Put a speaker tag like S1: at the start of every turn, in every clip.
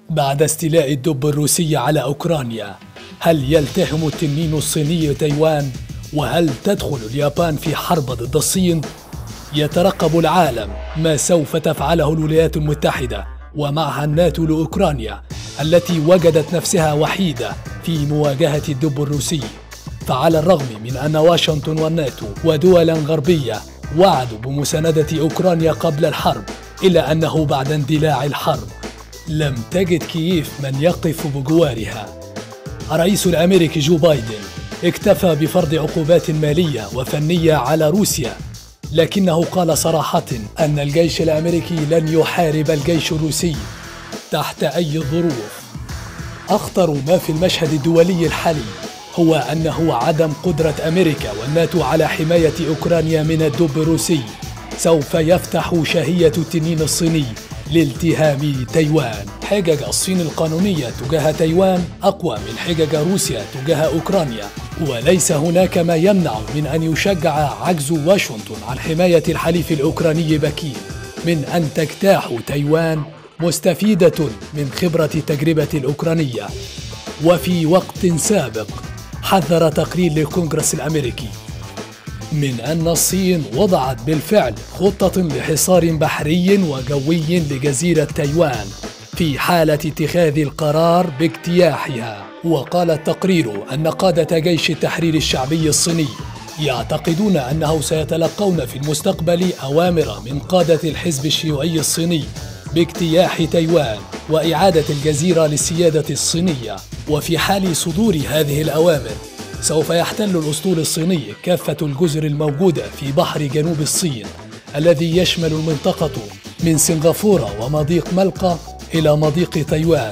S1: بعد استيلاء الدب الروسي على أوكرانيا، هل يلتهم التنين الصيني تايوان؟ وهل تدخل اليابان في حرب ضد الصين؟ يترقب العالم ما سوف تفعله الولايات المتحدة ومعها الناتو لأوكرانيا التي وجدت نفسها وحيدة في مواجهة الدب الروسي. فعلى الرغم من أن واشنطن والناتو ودولا غربية وعدوا بمساندة أوكرانيا قبل الحرب، إلا أنه بعد اندلاع الحرب لم تجد كييف من يقف بجوارها. الرئيس الأمريكي جو بايدن اكتفى بفرض عقوبات مالية وفنية على روسيا، لكنه قال صراحة أن الجيش الأمريكي لن يحارب الجيش الروسي تحت أي ظروف. أخطر ما في المشهد الدولي الحالي هو أنه عدم قدرة أمريكا والناتو على حماية أوكرانيا من الدب الروسي سوف يفتح شهية التنين الصيني لالتهام تايوان. حجج الصين القانونية تجاه تايوان أقوى من حجج روسيا تجاه أوكرانيا، وليس هناك ما يمنع من أن يشجع عجز واشنطن عن حماية الحليف الأوكراني بكين من أن تجتاح تايوان مستفيدة من خبرة التجربة الأوكرانية. وفي وقت سابق حذر تقرير للكونغرس الأمريكي من أن الصين وضعت بالفعل خطة لحصار بحري وجوي لجزيرة تايوان في حالة اتخاذ القرار باجتياحها. وقال التقرير أن قادة جيش التحرير الشعبي الصيني يعتقدون أنه سيتلقون في المستقبل أوامر من قادة الحزب الشيوعي الصيني باجتياح تايوان وإعادة الجزيرة للسيادة الصينية. وفي حال صدور هذه الأوامر سوف يحتل الأسطول الصيني كافة الجزر الموجودة في بحر جنوب الصين الذي يشمل المنطقة من سنغافورة ومضيق ملقا إلى مضيق تايوان،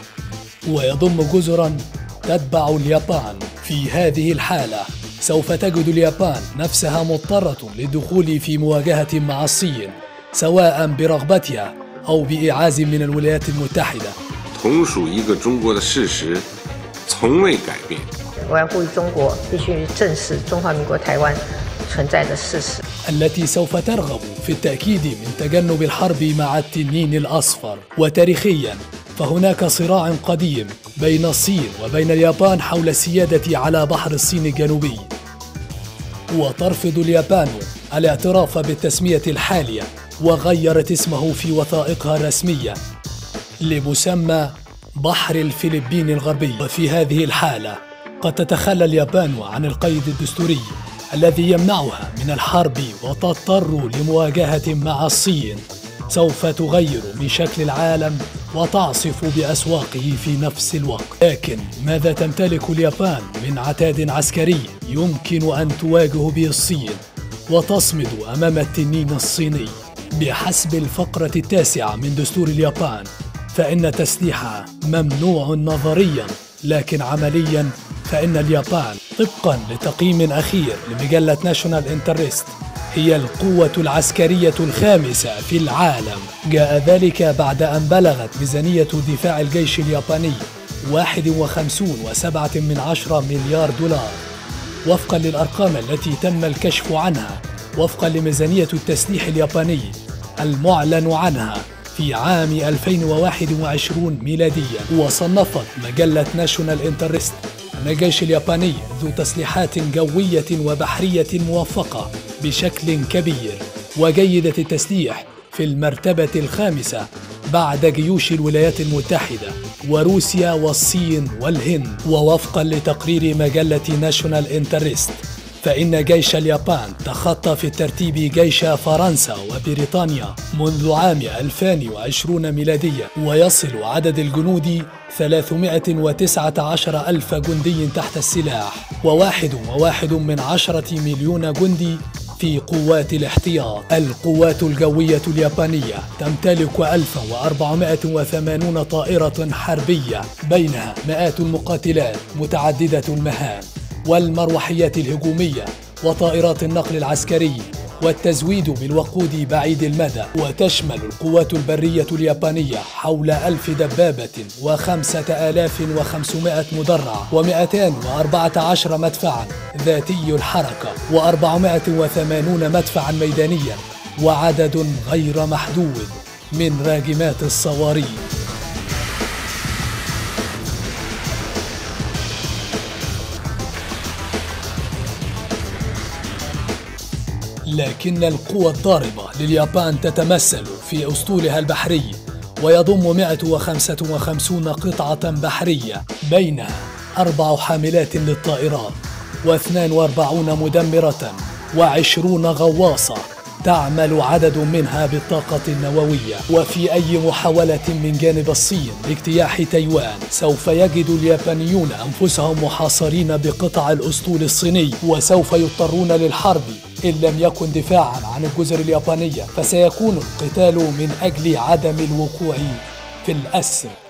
S1: ويضم جزرا تتبع اليابان. في هذه الحالة سوف تجد اليابان نفسها مضطرة للدخول في مواجهة مع الصين، سواء برغبتها أو بإعاز من الولايات المتحدة.
S2: 同属一个中国的事实，从未改变。
S3: 我要呼吁中国必须正视中华民国台湾存在的事实
S1: التي سوف ترغب في التأكيد من تجنب الحرب مع التنين الأصفر. وتاريخيا فهناك صراع قديم بين الصين وبين اليابان حول السيادة على بحر الصين الجنوبي، وترفض اليابان الاعتراف بالتسمية الحالية وغيرت اسمه في وثائقها الرسمية لمسمى بحر الفلبين الغربي. وفي هذه الحالة قد تتخلى اليابان عن القيد الدستوري الذي يمنعها من الحرب وتضطر لمواجهة مع الصين سوف تغير من شكل العالم وتعصف بأسواقه في نفس الوقت. لكن ماذا تمتلك اليابان من عتاد عسكري يمكن أن تواجه به الصين وتصمد أمام التنين الصيني؟ بحسب الفقرة 9 من دستور اليابان فإن تسليحها ممنوع نظرياً، لكن عملياً فإن اليابان طبقاً لتقييم أخير لمجلة ناشونال انترست هي القوة العسكرية الخامسة في العالم. جاء ذلك بعد أن بلغت ميزانية دفاع الجيش الياباني 51.7 مليار دولار وفقاً للأرقام التي تم الكشف عنها وفقاً لميزانية التسليح الياباني المعلن عنها في عام 2021 ميلاديا. وصنفت مجلة ناشونال انترست أن الجيش الياباني ذو تسليحات جوية وبحرية موفقة بشكل كبير وجيدة التسليح في المرتبة الخامسة بعد جيوش الولايات المتحدة وروسيا والصين والهند. ووفقا لتقرير مجلة ناشونال انترست فإن جيش اليابان تخطى في الترتيب جيش فرنسا وبريطانيا منذ عام 2020 ميلادية، ويصل عدد الجنود 319 ألف جندي تحت السلاح و1.1 مليون جندي في قوات الاحتياط. القوات الجوية اليابانية تمتلك 1480 طائرة حربية، بينها مئات المقاتلات متعددة المهام والمروحيات الهجومية وطائرات النقل العسكري والتزويد بالوقود بعيد المدى. وتشمل القوات البرية اليابانية حول 1000 دبابة و5500 مدرع و214 مدفعا ذاتي الحركة و480 مدفعا ميدانيا وعدد غير محدود من راجمات الصواريخ. لكن القوى الضاربة لليابان تتمثل في أسطولها البحري، ويضم 155 قطعة بحرية، بينها 4 حاملات للطائرات و42 مدمرة و20 غواصة، تعمل عدد منها بالطاقة النووية. وفي أي محاولة من جانب الصين لاجتياح تايوان، سوف يجد اليابانيون أنفسهم محاصرين بقطع الأسطول الصيني، وسوف يضطرون للحرب إن لم يكن دفاعا عن الجزر اليابانية، فسيكون القتال من أجل عدم الوقوع في الأسر.